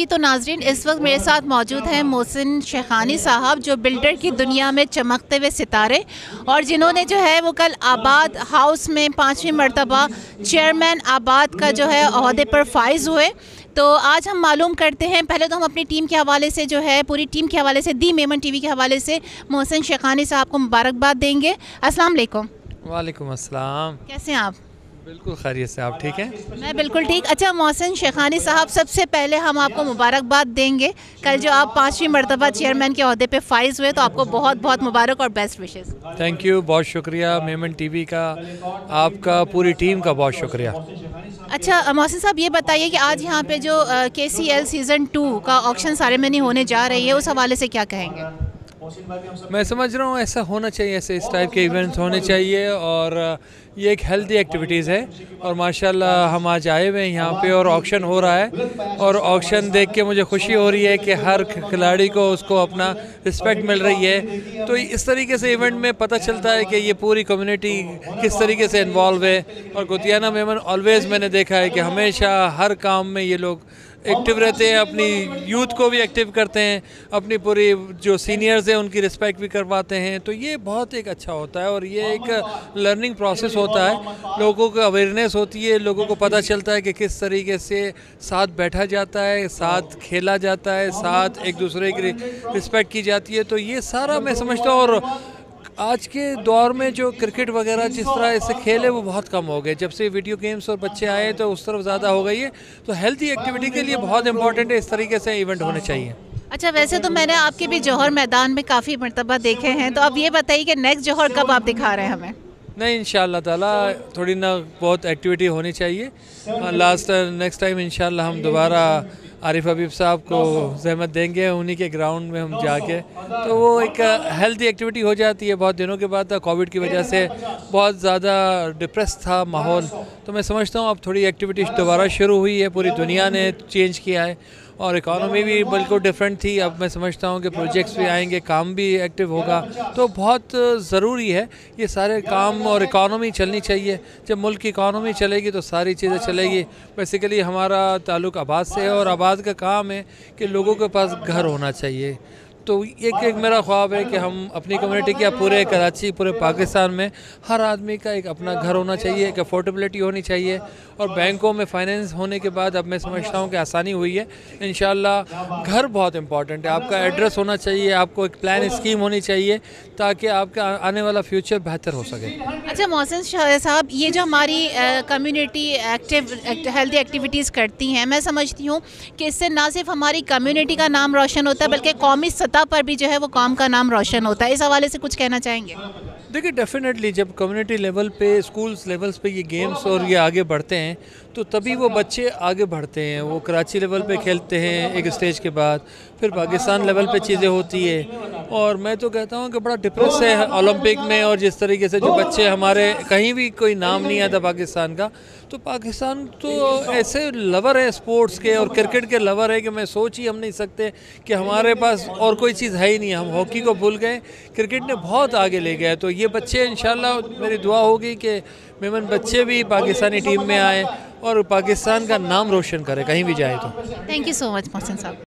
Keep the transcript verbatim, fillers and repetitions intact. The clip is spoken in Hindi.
जी तो नाजरीन, इस वक्त मेरे साथ मौजूद हैं मोहसिन शेखानी साहब, जो बिल्डर की दुनिया में चमकते हुए सितारे, और जिन्होंने जो है वो कल आबाद हाउस में पाँचवीं मरतबा चेयरमैन आबाद का जो है ओहदे पर फाइज हुए। तो आज हम मालूम करते हैं, पहले तो हम अपनी टीम के हवाले से जो है पूरी टीम के हवाले से दी मेमन टीवी के हवाले से मोहसिन शेखानी साहब को मुबारकबाद देंगे। अस्सलाम वालेकुम। वालेकुम अस्सलाम। कैसे हैं आप? बिल्कुल खैरियत से, आप ठीक हैं? मैं बिल्कुल ठीक। अच्छा मोहसिन शेखानी साहब, सबसे पहले हम आपको मुबारकबाद देंगे, कल जो आप पाँचवीं मरतबा चेयरमैन के ओहदे पे फाइज हुए, तो आपको बहुत बहुत मुबारक और बेस्ट विशेस। थैंक यू, बहुत शुक्रिया मेमन टीवी का, आपका, पूरी टीम का बहुत शुक्रिया। अच्छा मोहसिन साहब, ये बताइए कि आज यहाँ पे जो K C L season two का ऑक्शन सेरेमनी होने जा रही है, उस हवाले से क्या कहेंगे? मैं समझ रहा हूँ ऐसा होना चाहिए, ऐसे इस टाइप के इवेंट्स होने चाहिए, और ये एक हेल्दी एक्टिविटीज़ है। और माशाल्लाह हम आज आए हुए हैं यहाँ पे और ऑक्शन हो रहा है, और ऑक्शन देख के मुझे खुशी हो रही है कि हर खिलाड़ी को उसको अपना रिस्पेक्ट मिल रही है। तो इस तरीके से इवेंट में पता चलता है कि ये पूरी कम्युनिटी किस तरीके से इन्वॉल्व है। और कुतियाना मेमन ऑलवेज़ मैंने देखा है कि हमेशा हर काम में ये लोग एक्टिव रहते हैं, अपनी यूथ को भी एक्टिव करते हैं, अपनी पूरी जो सीनियर्स हैं उनकी रिस्पेक्ट भी करवाते हैं। तो ये बहुत एक अच्छा होता है, और ये एक लर्निंग प्रोसेस होता है, लोगों को अवेयरनेस होती है, लोगों को पता चलता है कि किस तरीके से साथ बैठा जाता है, साथ खेला जाता है, साथ एक दूसरे की रिस्पेक्ट की जाती है। तो ये सारा मैं समझता हूँ, और आज के दौर में जो क्रिकेट वगैरह जिस तरह ऐसे खेल है वो बहुत कम हो गए, जब से वीडियो गेम्स और बच्चे आए तो उस तरफ ज़्यादा हो गई है। तो हेल्थी एक्टिविटी के लिए बहुत इंपॉर्टेंट है, इस तरीके से इवेंट होने चाहिए। अच्छा, वैसे तो मैंने आपके भी जौहर मैदान में काफ़ी मरतबा देखे हैं, तो अब ये बताइए कि नेक्स्ट जौहर कब आप दिखा रहे हैं हमें? नहीं, इंशाल्लाह ताला थोड़ी ना बहुत एक्टिविटी होनी चाहिए। लास्ट नेक्स्ट टाइम इंशाल्लाह हम दोबारा आरिफ हबीब साहब को ज़हमत देंगे, उन्हीं के ग्राउंड में हम जाके, तो वो एक हेल्दी एक्टिविटी हो जाती है। बहुत दिनों के बाद कोविड की वजह से बहुत ज़्यादा डिप्रेस था माहौल, तो मैं समझता हूँ अब थोड़ी एक्टिविटी दोबारा शुरू हुई है, पूरी दुनिया ने चेंज किया है, और इकॉनमी भी बिल्कुल डिफरेंट थी। अब मैं समझता हूँ कि प्रोजेक्ट्स भी आएंगे, काम भी एक्टिव होगा, तो बहुत ज़रूरी है ये सारे काम, और इकॉनमी चलनी चाहिए। जब मुल्क की इकॉनमी चलेगी तो सारी चीज़ें चलेगी। बेसिकली हमारा ताल्लुक़ आबाद से है, और आबाद का काम है कि लोगों के पास घर होना चाहिए। तो एक एक मेरा ख्वाब है कि हम अपनी कम्युनिटी के, पूरे कराची, पूरे पाकिस्तान में हर आदमी का एक अपना घर होना चाहिए, एक अफोर्डेबिलिटी होनी चाहिए, और बैंकों में फाइनेंस होने के बाद अब मैं समझता हूँ कि आसानी हुई है। इंशाल्लाह घर बहुत इंपॉर्टेंट है, आपका एड्रेस होना चाहिए, आपको एक प्लान स्कीम होनी चाहिए, ताकि आपका आने वाला फ्यूचर बेहतर हो सके। अच्छा मोहसिन साहब, ये जो हमारी कम्युनिटी एक्टिव हेल्दी एक्टिविटीज़ करती हैं, मैं समझती हूँ कि इससे ना सिर्फ हमारी कम्युनिटी का नाम रोशन होता है, बल्कि कौमी सतह पर भी जो है वो कौम का नाम रोशन होता है। इस हवाले से कुछ कहना चाहेंगे? देखिए, डेफिनेटली जब कम्युनिटी लेवल पे, स्कूल्स लेवल्स पे ये गेम्स और ये आगे बढ़ते हैं, तो तभी वो बच्चे आगे बढ़ते हैं। वो कराची लेवल पे खेलते हैं एक स्टेज के बाद, फिर पाकिस्तान लेवल पे चीज़ें होती है, और मैं तो कहता हूँ कि बड़ा डिप्रेस है ओलंपिक में, और जिस तरीके से जो बच्चे हमारे, कहीं भी कोई नाम नहीं आता पाकिस्तान का। तो पाकिस्तान तो ऐसे लवर है स्पोर्ट्स के और क्रिकेट के लवर है कि मैं सोच ही हम नहीं सकते कि हमारे पास और कोई चीज़ है ही नहीं। हम हॉकी को भूल गए, क्रिकेट ने बहुत आगे ले गया। तो ये बच्चे, इंशाल्लाह मेरी दुआ होगी कि मेमन बच्चे भी पाकिस्तानी टीम में आए और पाकिस्तान का नाम रोशन करे कहीं भी जाए। तो thank you so much Mohsin साहब।